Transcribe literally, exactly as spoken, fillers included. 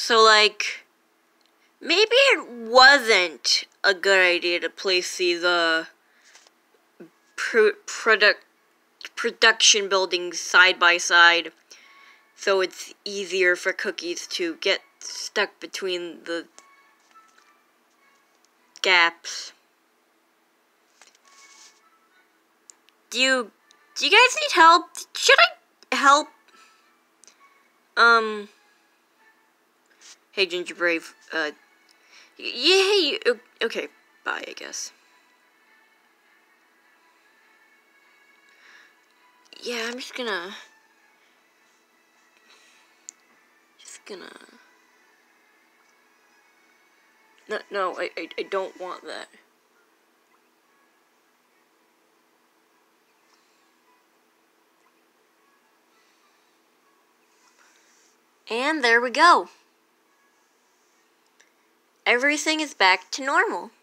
So, like, maybe it wasn't a good idea to place these, uh, pro product production buildings side by side, so it's easier for cookies to get stuck between the gaps. Do you, do you guys need help? Should I help? Um, hey Ginger Brave, uh, yeah, okay, bye, I guess. Yeah, I'm just gonna, just gonna, no, no, I, I, I don't want that. And there we go. Everything is back to normal.